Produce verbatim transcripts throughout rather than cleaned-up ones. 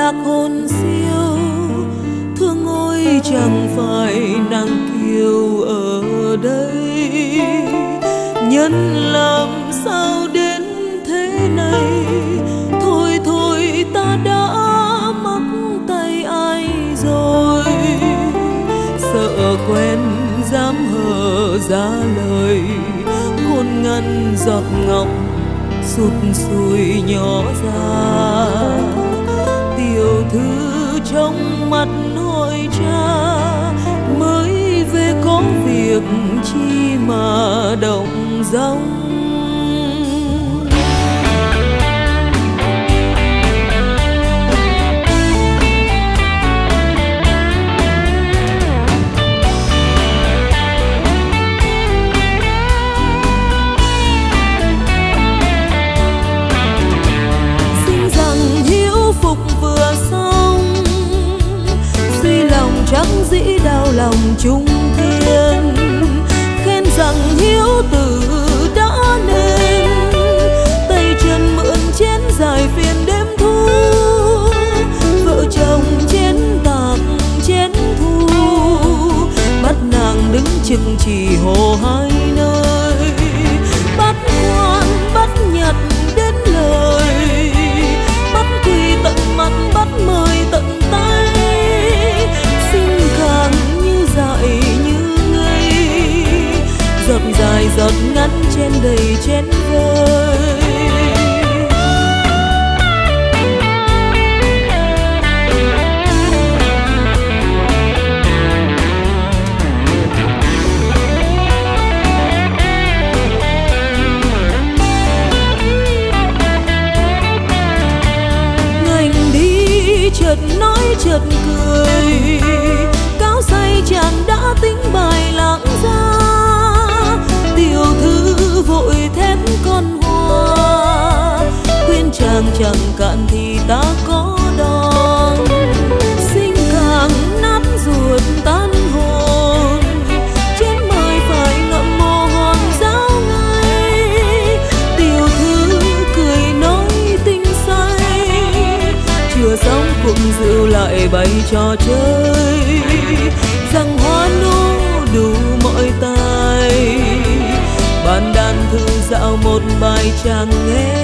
lạc hồn siêu. Thương ơi chẳng phải nàng kiều ở đây, nhân làm sao đến thế này. Thôi thôi ta đã mắc tay ai rồi, sợ quen dám hờ ra lời. Hôn ngăn giọt ngọc sụt sùi nhỏ ra, tiểu thư trong mắt nội cha. Mới về có việc chi mà động dòng. Chẳng dĩ đau lòng trung thiên, khen rằng hiếu tử đã nên. Tay chân mượn chén dài phiền đêm thu, vợ chồng chén tạc chén thu. Bắt nàng đứng trực chỉ hồ hai nơi, bắt ngoan bắt nhặt đến lời. Bắt quỳ tận mặt bắt mời tận tay, càng như dại như ngây. Giọt dài giọt ngắn trên đầy chén vơi. Ngành đi chợt nói chợt cười, say chàng đã tính bài lãng ra. Tiểu thư vội thét con hoa, khuyên chàng chẳng cạn thì ta có đòn. Sinh càng nát ruột tan hồn, chết mời phải ngậm mồ hòn giáo ngay. Tiểu thư cười nói tinh say, chưa xong cùng rượu lại bày trò chơi. Rằng hoa nô đủ mọi tài, bàn đàn thư dạo một bài chàng nghe.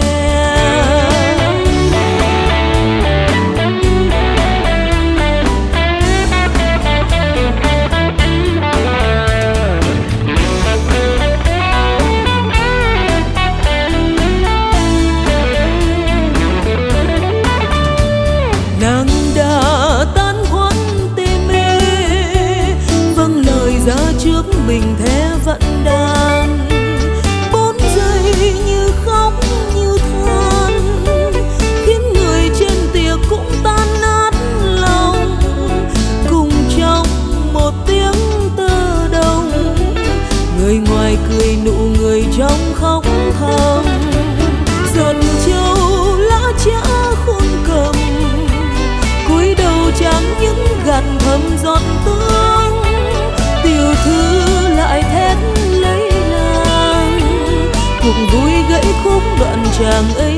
Nàng đã tan hoãn tê mê, vâng lời ra trước bình thế vẫn đang. Bốn giây như khóc như than, khiến người trên tiệc cũng tan nát lòng. Cùng trong một tiếng tơ đồng, người ngoài cười nụ người trong khóc thầm. Giọt châu lá chã khôn cầm, cúi đầu chẳng những gạt thầm giọt tương. Tiểu thư lại thét lấy nàng, cuộc vui gãy khúc đoạn chàng ấy